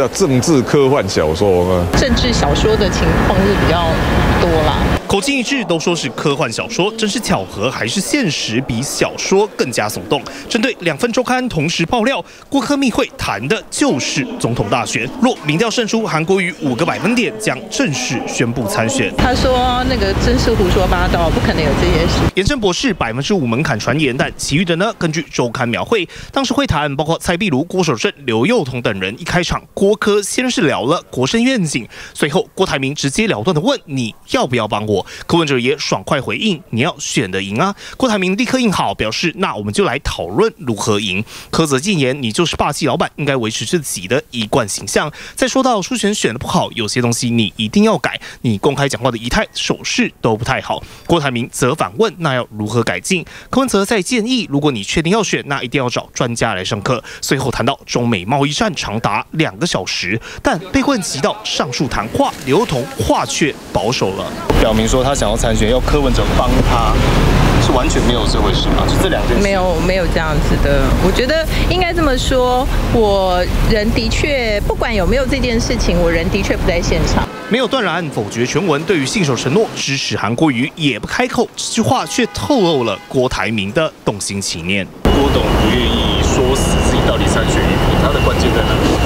叫政治科幻小说吗？ 政治小说的情况是比较多啦。 口径一致，都说是科幻小说，真是巧合还是现实比小说更加耸动？针对2份周刊同时爆料，郭科密会谈的就是总统大选。若民调胜出，韩国瑜5个百分点将正式宣布参选。 他说那个真是胡说八道，不可能有这件事。 严正博士5%门槛传言，但其余的呢？根据周刊描绘，当时会谈包括蔡壁如、郭守正、刘宥彤等人。一开场，郭科先是聊了国政愿景，随后郭台铭直截了当的问你要不要帮我。柯文哲也爽快回应：“你要选得赢啊！”郭台铭立刻应好，表示：“那我们就来讨论如何赢。”柯则进言：“你就是霸气老板，应该维持自己的一贯形象。”再说到初选得不好，有些东西你一定要改，你公开讲话的仪态、手势都不太好。郭台铭则反问：“那要如何改进？”柯文哲再建议：“如果你确定要选，那一定要找专家来上课。”随后谈到中美贸易战长达2个小时，但被问及到上述谈话，刘宥彤话却保守了， 表明说他想要参选，要柯文哲帮他，是完全没有这回事吗？就这2件事没有这样子的。我觉得应该这么说，我人的确不管有没有这件事情，我人的确不在现场。 没有断然否决全文，对于信守承诺支持韩国瑜也不开口，这句话却透露了郭台铭的动心起念。 郭董不愿意说死自己到底参选与否，他的关键在哪里？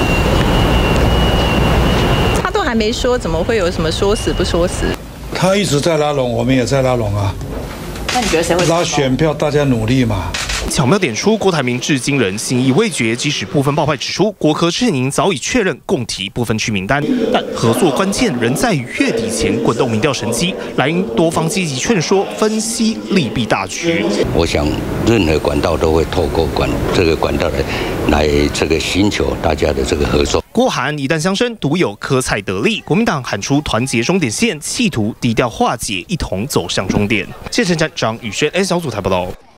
他都还没说，怎么会有什么说死不说死？ 他一直在拉拢，我们也在拉拢啊。 那你觉得谁会拉选票？大家努力嘛。 巧妙点出郭台铭至今仍心意未决，即使部分爆派指出国科阵营早已确认共提不分区名单，但合作关键仍在于月底前滚动民调成绩。蓝营多方积极劝说分析利弊大局。 我想任何管道都会透过这个管道来这个寻求大家的这个合作。 郭韩一旦相生，独有柯蔡得利。国民党喊出团结终点线，企图低调化解，一同走向终点。谢晨展张宇轩 N 小组台报道。